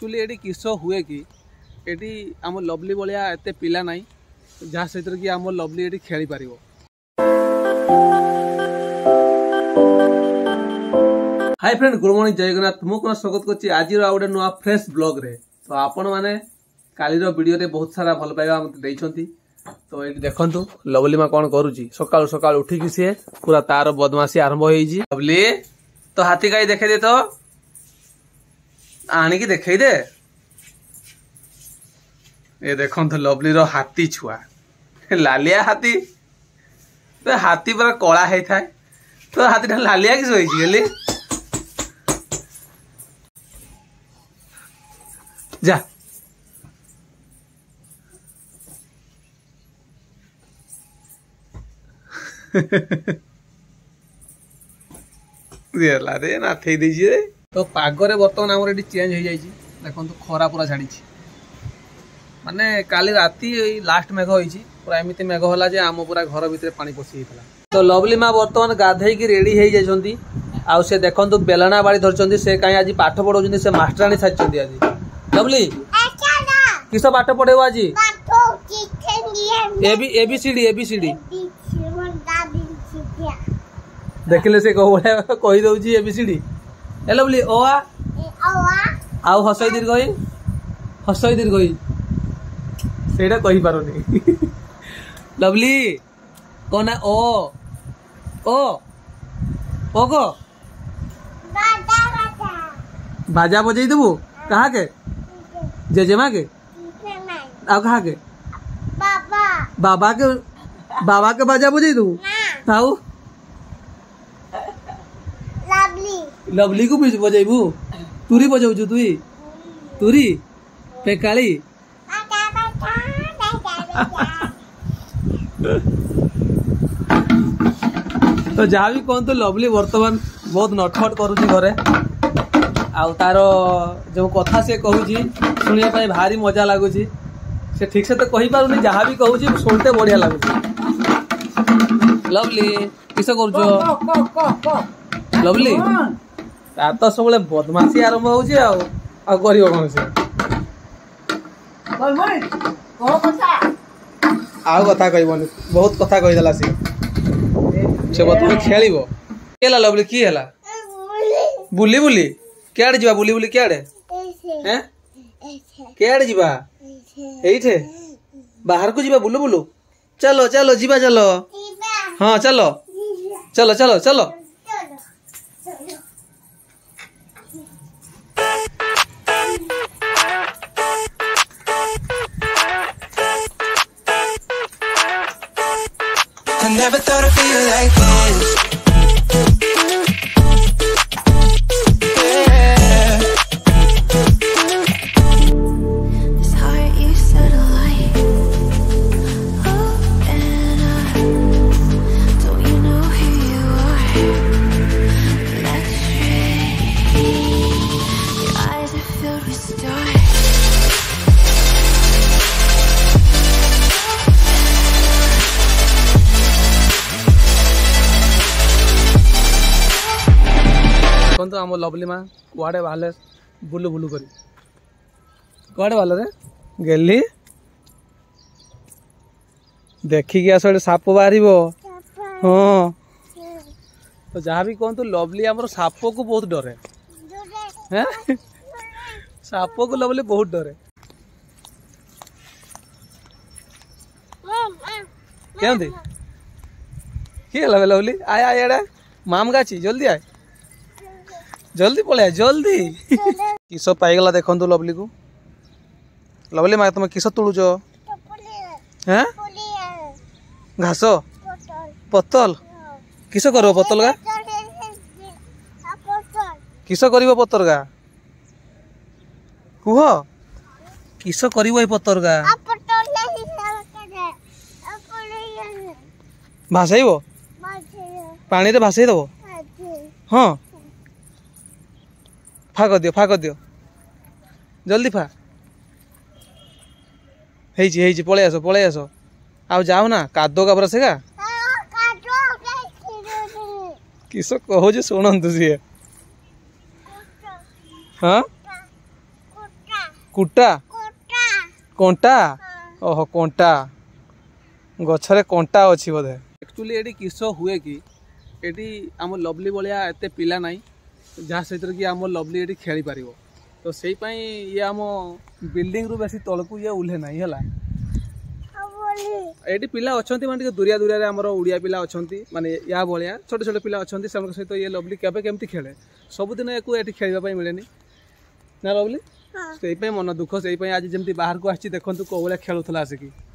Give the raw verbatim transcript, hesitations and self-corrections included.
Actually ये किस हुए कि ये आम लवली भाया एत पिला ना जहाँ सहित कि आम लवली ये खेली पार। हाय फ्रेंड, गुड मॉर्निंग, जय जगन्नाथ। मुझे स्वागत करछि आज गोटे नुआ फ्रेश ब्लॉग रे। तो आपण मैंने कालीर वीडियो रे बहुत सारा भल पाइबा मते दैछंती। तो ये देखंतु लवली माँ कौन करुची। सकाल सकाल उठिकी सी पूरा तार बदमाशी आरंभ होइछि। लवली तो हाथी गाई देखे दे, तो आनिकी देखे दे। ये देखंतु लवली रो हाथी छुआ, लालिया हाथी। तो हाथी पूरा कला है थाए, तो हाथी टा लालिया कि सोइछि गेली। जा रे ना थे दीजिए। तो पागरे बर्तमान आमर ये चेंज हो जाए। देखो तो खरा पूरा छाड़ी माने काली राती लास्ट मेघ होइछि। पूरा एमती मेघ होला जे आम पूरा घर भितर पानी पशि गला। तो लवली माँ बर्तमान गाधे की रेडी हो जाइछंती। आउ से देखंतु बेलना बाड़ी धरछंती। से काई आज पाठ पढौछंती, से मास्टरानी छाइछंती। आज लवली किस पाठ पढ़ेबो आज? एबी एबीसीडी एबीसीडी देखिले से कहो कही दउची एबीसीडी। ए लवली ओ आ आउ हसई दीर्घई हसई दीर्घई सेटा कहि पारोनी। लवली कोना ओ ओ ओ गो बाजा बजई देबू। कहाँ के? जेजेमा के? आउ कहाँ के? बाबा बाबा के बाबा के बाजा बजई देबू। आउ लवली लवली को बजेबू। तुरी बजाऊ तुई तुरी पेकाली। तो जहाँ भी कहतु लवली वर्तमान बहुत नटखट करुची घरे। आउ तार जो कथा से कहूची शुणा भारी मजा लगुच। से ठीक से तो कही पारुनी, जहाँ भी कहूची शुणते बढ़िया लगुच। लवली किस कर लवली तार तो सब बदमाशी आरंभ होउची। आउ आ करियो कोन से आउ कथा कहबनी। बहुत कथा कहि देला से से बतमे खेलिबो। केला लवली की हैला? बुली बुली केड़े जीवा? बुली बुली केड़े हैं? केड़े जीवा? एइठे बाहर को जीवा बुलु बुलु। चलो चलो जीवा चलो। हाँ चलो चलो चलो चलो। I never thought I'd feel like this. Yeah. This heart you set alight. Oh, and I don't you know who you are? Let's stray. Your eyes are filled with stars. तो आम लवली माँ कुआड़े बाहर blue blue करी कुआड़े बाहर रे गेली। देखिकी आस shop बाहर। हाँ तो जहाँ भी कहतु लवली आमर साप को बहुत डरे। हैं साप को लवली बहुत डरे। केमती किए लवली आया आया माम गाची जल्दी आए जल्दी पड़े जल्दी। किस पाईगला देखु लवली को। लवली माँ तुम किस तुलुच? हैं घास पतल किस कर पतल गा? किस कर पतर गा? कुह किस कर पतर गा? भाषाइब पानी रे भाषाई दब। हाँ फा कर दियो फा कर दियो जल्दी फा। हेजी पलि आस पलि आस। आउ जाओ ना कादो का बरसे का किस कहूँ शुणु सी। हाँ कुटा कंटा ओहो कंटा गछरे कंटा अच्छी बोधे एक्चुअली ये किस हुए कि ये आम लवली भाया एत पिला ना जहाँ सहित कि आम लवली ये खेली पार तो से ये आम बिल्डिंग रु बेसी तलकू ये उल्हे ना है ये पिला अच्छा माने दूरिया दूरिया आमर ओडिया पिला अच्छा माने या भाया छोटे छोटे पिला अच्छा सहित ये लवली केवे केमती खेले सबुदिन ये खेलवाई मिले ना लवली से मन दुख से आज जमी बाहर को आसी देखो कौ भाया खेलुला आसिकी